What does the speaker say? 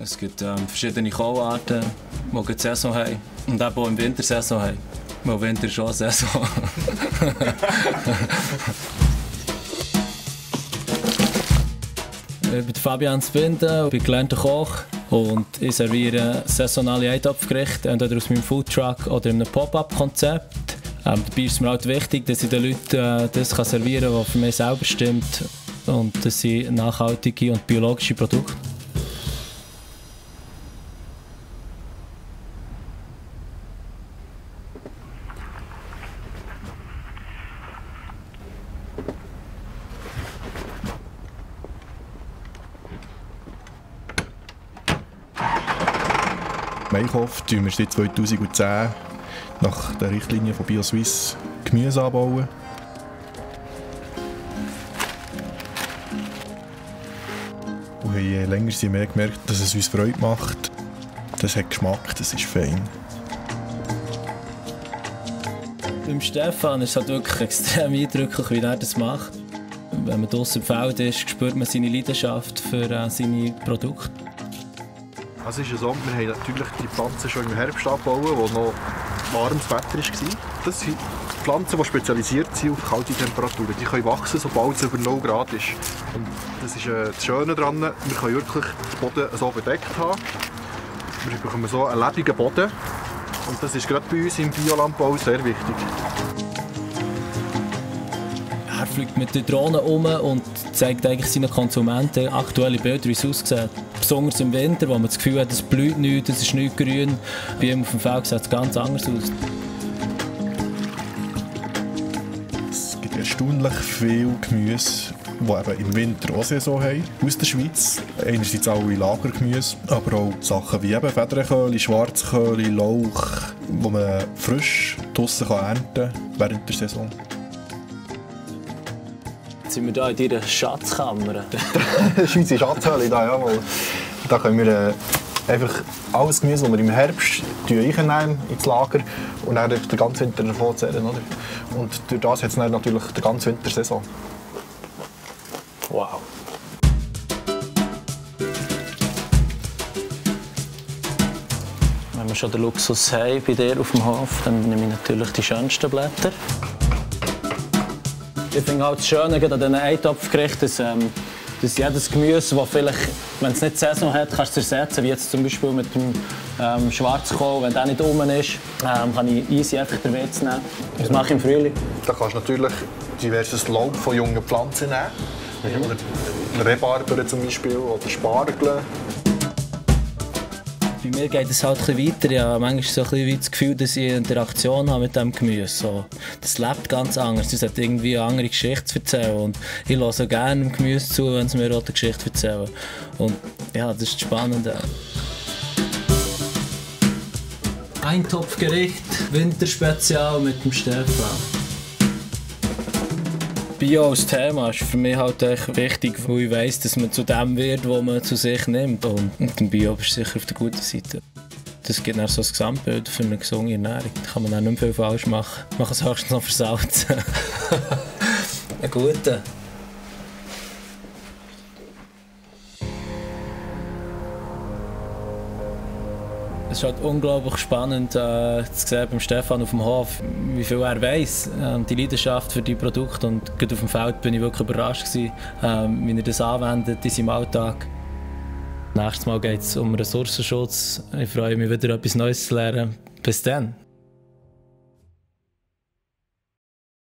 Es gibt verschiedene Kohlarten, die die Saison haben und eben auch im Winter Saison haben. Weil Winter ist schon eine Saison. Ich bin Fabian Zbinden, bin gelernter Koch und ich serviere saisonale Eintopfgerichte, entweder aus meinem Foodtruck oder in einem Pop-up-Konzept. Dabei ist es mir halt wichtig, dass ich den Leuten das servieren kann, was für mich selber stimmt. Und das sind nachhaltige und biologische Produkte. Im Einkauf tun wir seit 2010 nach den Richtlinien von BioSwiss Gemüse anbauen. Und je länger sie mehr gemerkt, dass es uns Freude macht. Das hat Geschmack, das ist fein. Beim Stefan ist es halt wirklich extrem eindrücklich, wie er das macht. Wenn man draussen im Feld ist, spürt man seine Leidenschaft für seine Produkte. Es ist so, wir haben natürlich die Pflanzen schon im Herbst abgebaut, wo noch warmes Wetter war. Das sind Pflanzen, die spezialisiert sind auf kalte Temperaturen. Die können wachsen, sobald es über 0 Grad ist. Und das ist das Schöne daran, wir können wirklich den Boden so bedeckt haben. Wir bekommen so einen lebenden Boden. Und das ist gerade bei uns im Biolandbau sehr wichtig. Er fliegt mit der Drohne um und zeigt eigentlich seinen Konsumenten aktuelle Bilder, wie es aussieht. Besonders im Winter, wo man das Gefühl hat, es blüht nichts, es ist nicht grün. Bei ihm auf dem Feld sieht es ganz anders aus. Es gibt erstaunlich viel Gemüse, die eben im Winter auch Saison haben, aus der Schweiz. Einerseits alle Lagergemüse, aber auch Sachen wie eben Federkohl, Schwarzkohl, Lauch, die man frisch draussen ernten kann während der Saison. Jetzt sind wir hier in deiner Schatzkammer. Schweizer Schatzhöhle, jawohl. Da können wir einfach alles Gemüse, das wir im Herbst reinnehmen ins Lager und dann den ganzen Winter davon zehren. Und durch das hat es dann natürlich die ganze Wintersaison. Wow. Wenn wir schon den Luxus haben bei dir auf dem Hof, dann nehme ich natürlich die schönsten Blätter. Ich finde auch das Schöne an diesen Eintopfgerichten, dass jedes Gemüse, das vielleicht, wenn es nicht Saison hat, kannst du es ersetzen, wie jetzt zum Beispiel mit dem Schwarzkohl. Wenn der nicht rum ist, kann ich easy einfach den Wetz nehmen. Das mache ich im Frühling. Da kannst du natürlich diverses Laub von jungen Pflanzen nehmen. Oder Rhabarber zum Beispiel, oder Spargel. Bei mir geht es halt ein bisschen weiter. Ich habe manchmal so ein bisschen das Gefühl, dass ich eine Interaktion habe mit diesem Gemüse. So, das lebt ganz anders. Es hat irgendwie eine andere Geschichte zu erzählen. Und ich höre so gerne dem Gemüse zu, wenn sie mir auch eine Geschichte erzählen. Und ja, das ist das Spannende. Eintopfgericht, Winterspezial mit dem Stefan. Bio als Thema ist für mich halt echt wichtig, weil ich weiss, dass man zu dem wird, was man zu sich nimmt. Und im Bio ist sicher auf der guten Seite. Das gibt dann so ein Gesamtbild für eine gesunde Ernährung. Da kann man dann nicht viel falsch machen. Man kann es höchstens noch versalzen. Ein guter. Es ist halt unglaublich spannend zu sehen beim Stefan auf dem Hof, wie viel er weiss, die Leidenschaft für die Produkte. Und gerade auf dem Feld bin ich wirklich überrascht gewesen, wie er das anwendet in seinem Alltag. Nächstes Mal geht es um Ressourcenschutz. Ich freue mich wieder, etwas Neues zu lernen. Bis dann!